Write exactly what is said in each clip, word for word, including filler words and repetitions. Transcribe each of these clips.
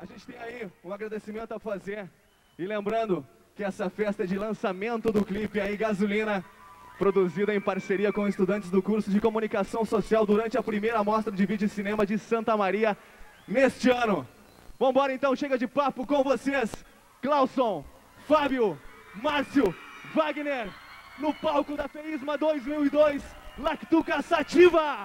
A gente tem aí um agradecimento a fazer. E lembrando que essa festa é de lançamento do clipe aí, Gasolina, produzida em parceria com estudantes do curso de Comunicação Social durante a primeira mostra de vídeo e cinema de Santa Maria neste ano. Vambora então, chega de papo com vocês. Clauson, Fábio, Márcio, Wagner, no palco da FEISMA dois mil e dois, Lactuca Sativa!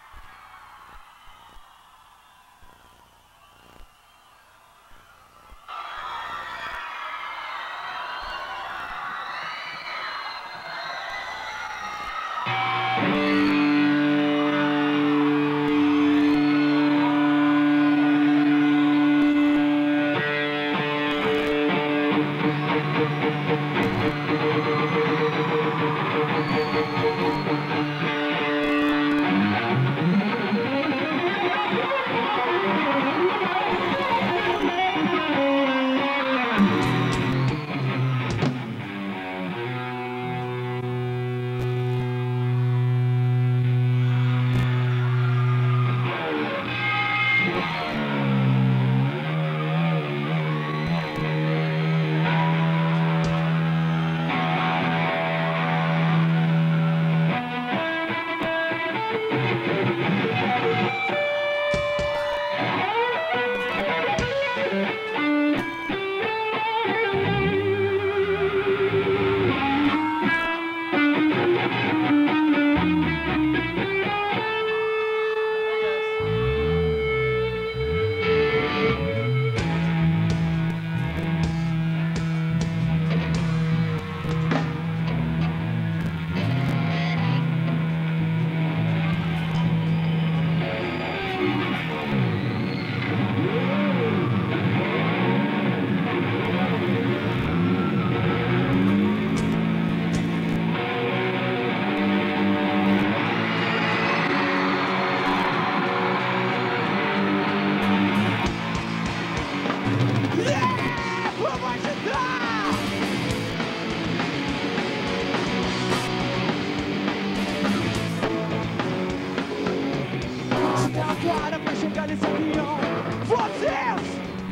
Agora pra chegar nesse avião, vocês!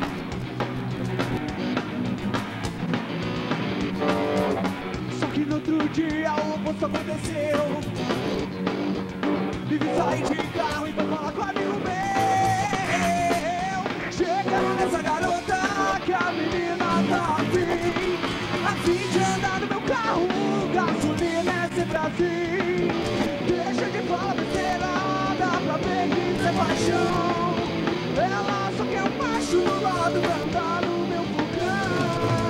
Só que no outro dia o oposto aconteceu. Vivi sair de carro e foi falar com amigo meu. Chegando nessa garota que a menina tá afim, afim de andar no meu carro, gasolina é sempre assim. Deixa de falar besteira, pra ver que isso é paixão. Ela só quer um macho do lado pra andar no meu vulcão.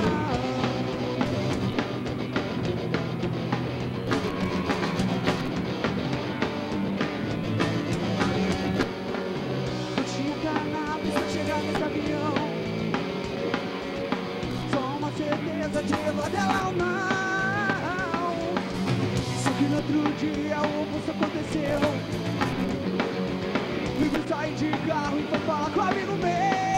Eu tinha cannabis pra chegar nesse avião. Só uma certeza de levar dela ou não. Só que no outro dia o oposto aconteceu. Saí de carro e foi falar com um amigo meu.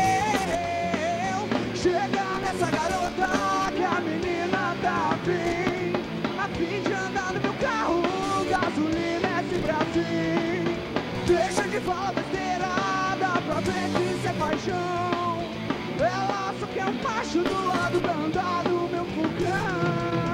Chega nessa garota que a menina tá afim, afim de andar no meu carro, gasolina é sempre assim. Deixa de falar besteira, dá pra ver que isso é paixão. Ela só quer um macho do lado pra andar no meu vulcão.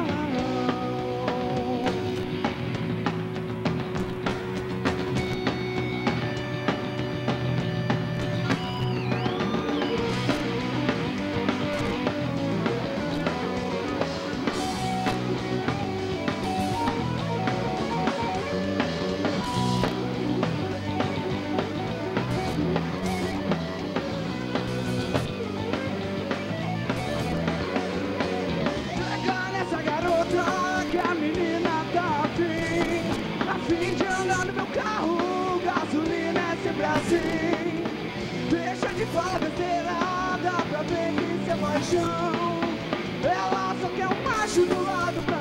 Assim, deixa de falar besteira, dá pra ver que isso é paixão. Ela só quer um macho do lado pra